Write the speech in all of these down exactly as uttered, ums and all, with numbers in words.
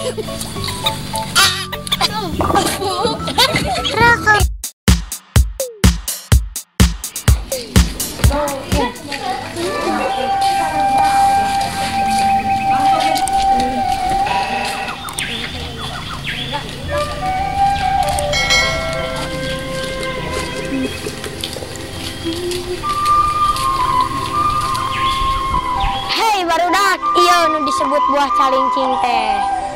Raka. Hei barudak, iya nu disebut buah calincing teh.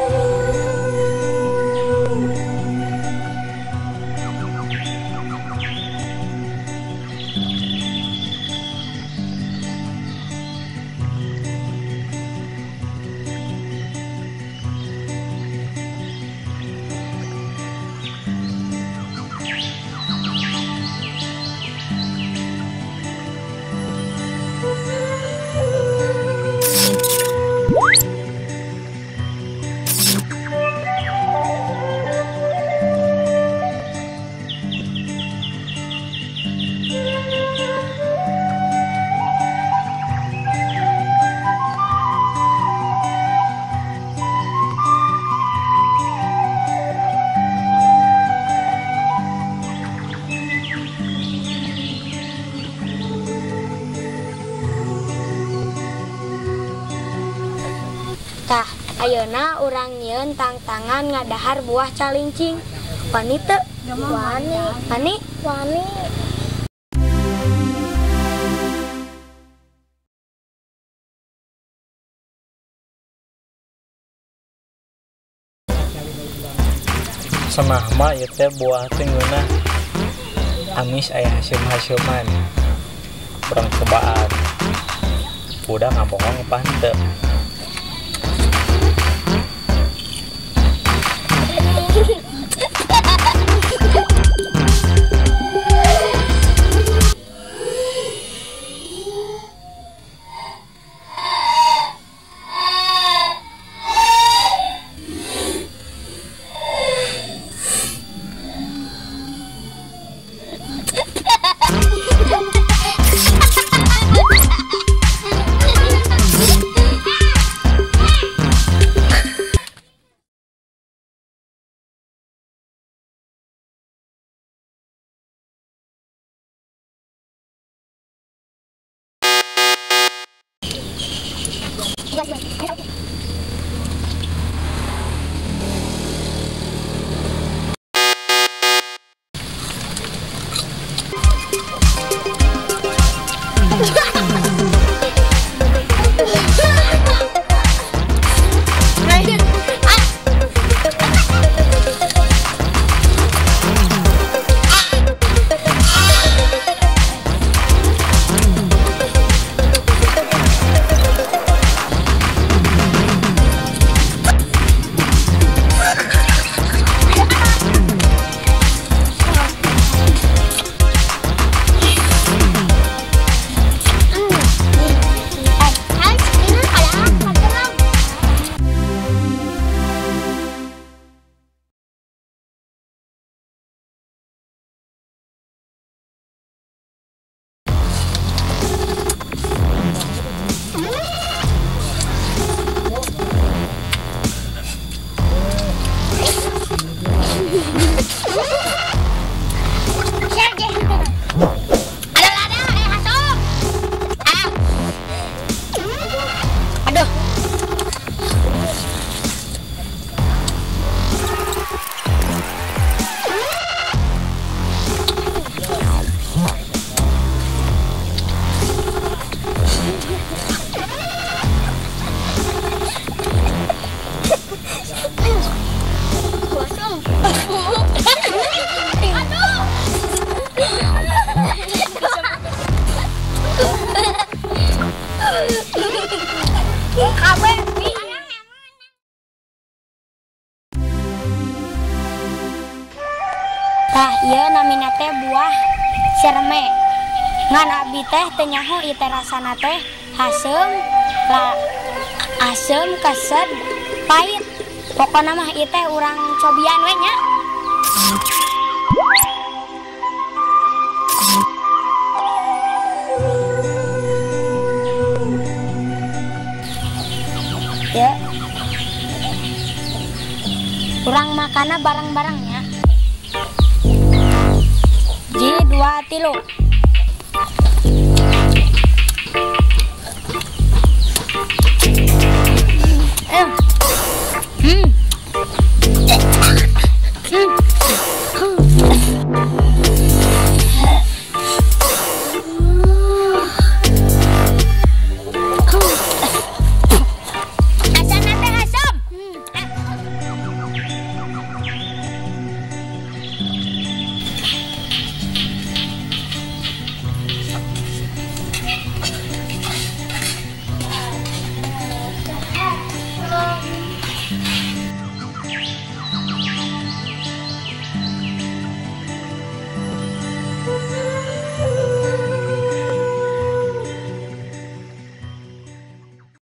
Tah, ayeuna urang nyieun tang-tangan ngadahar buah calincing. Wani teu? Wani. Wani? Wani. Senah mah ieu teh buah teh ngeunah amis aya hasil-hasilan. Urang cobaan. Udah ngabohong pan teu. Tah ieu namina teh buah serme. Ngan abi teh teu nyaho ieu teh rasana teh haseum, la asem, keset, pahit. Pokona mah ieu teh urang cobian we nya. Ya. kana barang-barangnya. Ji dua tilu.